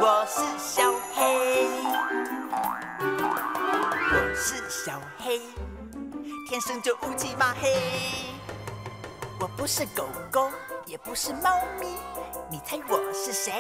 我是小黑，我是小黑，天生就乌漆嘛黑。我不是狗狗，也不是猫咪，你猜我是谁？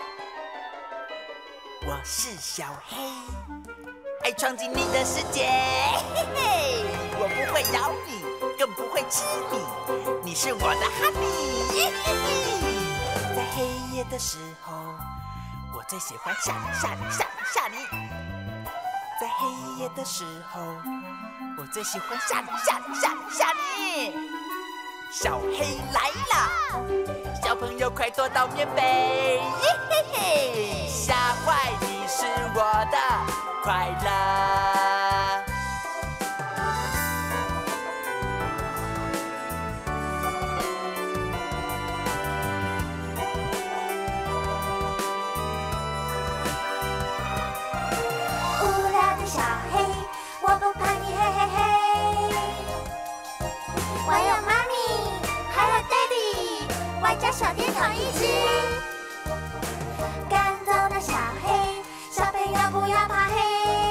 我是小黑，爱闯进你的世界，嘿嘿，我不会咬你，更不会吃你，你是我的哈密，嘿嘿。在黑夜的时候，我最喜欢吓你。在黑夜的时候，我最喜欢吓你。小黑来啦，小朋友快躲到棉被，耶嘿嘿，吓坏你是我的快乐。 无聊的小黑，我不怕你，嘿嘿嘿。我有妈咪，还有 daddy， 外加小天堂一只。赶走那小黑，小朋友不要怕黑。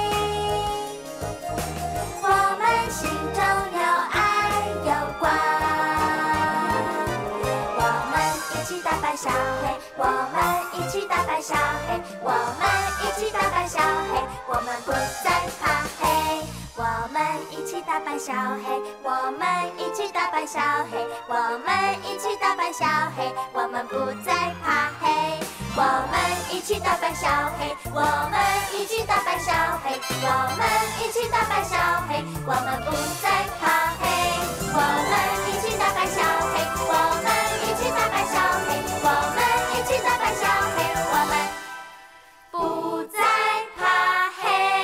我们心中有爱有光，我们一起打败小黑，我们一起打败小黑，我们一起打败小黑，我们不再怕黑。我们一起打败小黑，我们一起打败小黑，我们一起打败小黑，我们不再怕黑。我们一起打败小黑，我们一起打败小黑，我们一起打败小黑，我们不再怕黑。我们一起打败小黑，我们一起打败小黑，我们一起打败小黑，我们不再怕黑。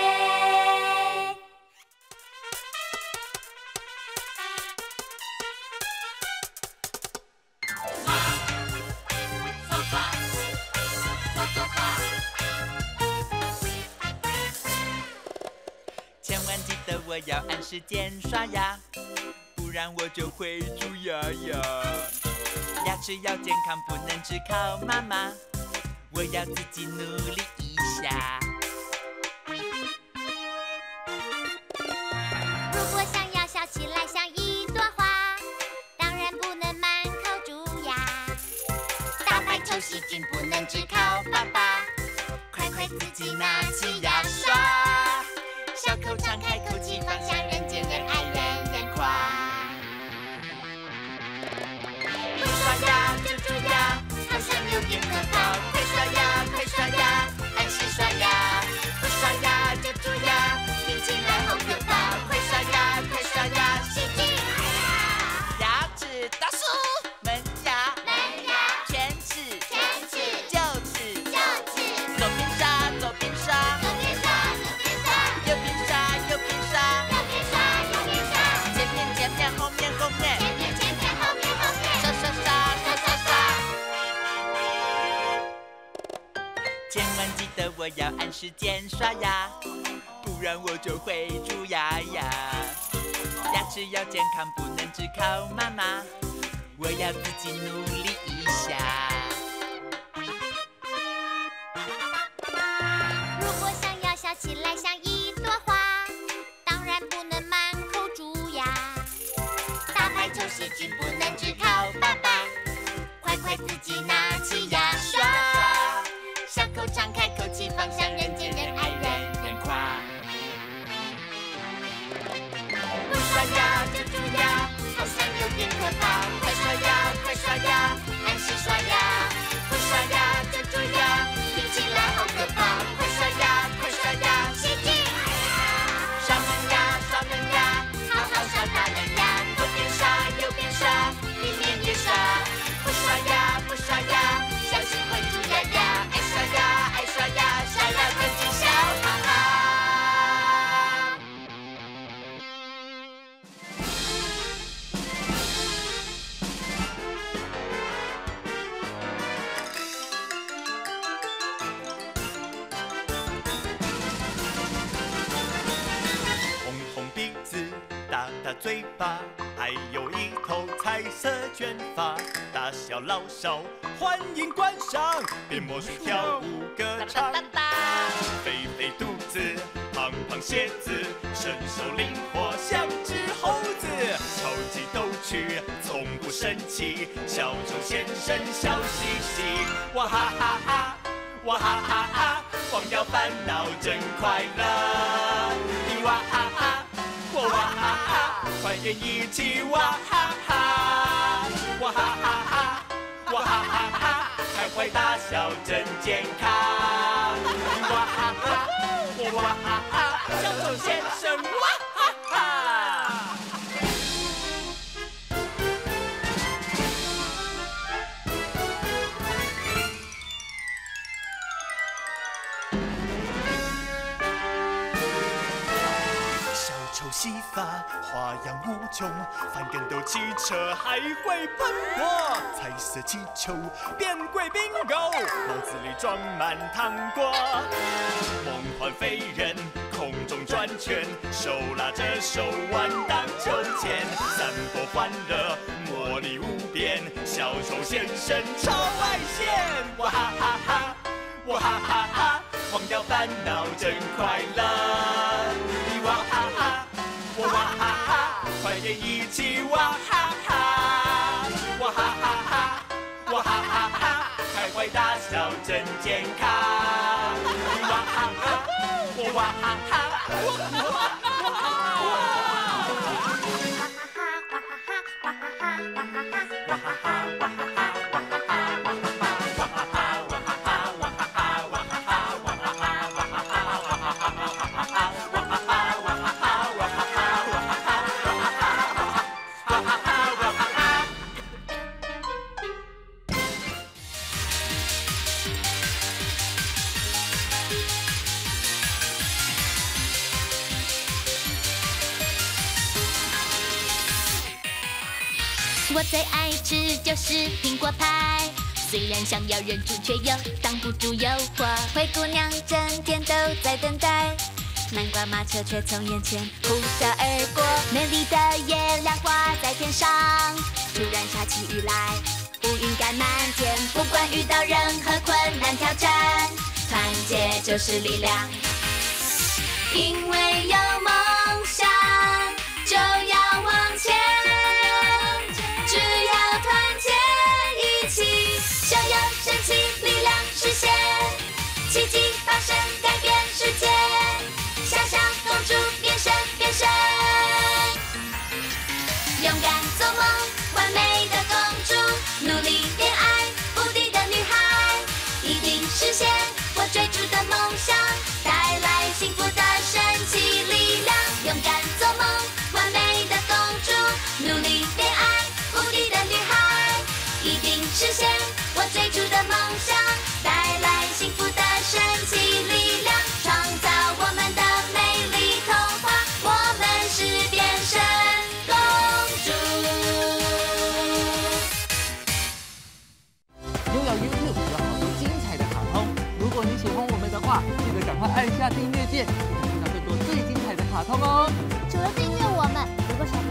千万记得我要按时间刷牙，不然我就会蛀牙牙。牙齿要健康，不能只靠妈妈，我要自己努力一下。 如果想要笑起来像一朵花，当然不能满口蛀牙。打败臭细菌不能只靠爸爸，快快自己拿起牙刷。小口常开口气，放下人见人爱人人夸。 不刷牙就蛀牙，好像有点可怕。快刷牙，快刷牙，按时刷牙。不刷牙就蛀牙，听起来好可怕。快刷牙，快刷牙，细菌牙齿大叔，门牙犬齿臼齿，左边刷左边刷，右边刷右边刷，前面后面刷。千万记得我要按时间刷牙，不然我就会蛀牙牙。牙齿要健康，不能只靠妈妈，我要自己努力一下。 如果想要笑起来像一朵花，当然不能满口蛀牙。打败臭细菌不能只靠爸爸，快快自己拿起牙刷。小口常开口气，放向人见人爱人人夸。 不刷牙就蛀牙，好像有点可怕。快刷牙，快刷牙，按时刷牙。不刷牙就蛀牙，听起来好可怕。快刷牙，快刷牙，细菌刷门牙，好好刷大门牙。左边刷右边刷，里面也刷。不刷牙，不刷牙，小心会蛀牙牙。爱刷牙，爱刷牙，刷牙更见效，哈哈。红红鼻子，大大嘴巴， 还有一头彩色卷发，大小老少欢迎观赏，变魔术跳舞歌唱。肥肥肚子，胖胖鞋子，身手灵活像只猴子，超级逗趣，从不生气，小丑先生笑嘻嘻，哇哈哈哈，哇哈哈哈，忘掉烦恼真快乐，你哇哈哈，我哇哈哈，快点一起哇哈哈，哇哈哈哈，哇哈哈哈，开怀大笑真健康，你哇哈哈，我哇哈哈，小丑先生哇哈哈。小丑洗发，花样无穷，翻跟斗、汽车还会喷火，彩色气球变贵宾狗，帽子里装满糖果。梦幻飞人空中转圈，手拉着手玩荡秋千，散播欢乐，魔力无边，小丑先生超外线，哇哈哈哈，哇哈哈哈，忘掉烦恼真快乐，你哇哈哈，我哇哈哈，快点一起哇哈哈，哇哈哈哈，哇哈哈哈，开怀大笑真健康，你哇哈哈，我哇哈哈，哇哈我最爱吃就是苹果派，虽然想要忍住，却又挡不住诱惑。 灰姑娘整天都在等待，南瓜马车却从眼前呼啸而过。美丽的月亮挂在天上，突然下起雨来，乌云盖满天。不管遇到任何困难挑战，团结就是力量。因为有梦想，就要往前。只要团结一起，就有神奇力量实现，奇迹发生，改变世界。小小公主变身变身，勇敢做梦，完美的公主，努力恋爱，无敌的女孩，一定实现我追逐的梦想，带来幸福的神奇力量。勇敢做梦，完美的公主，努力恋爱，无敌的女孩，一定实现我追逐的梦想，带来幸福的神奇力量，创造我们的美丽童话。我们是变身公主。 拥有 YouTube 有好多精彩的卡通，如果你喜欢我们的话，记得赶快按下订阅键，可以看到更多最精彩的卡通哦。 除了订阅我们，如果想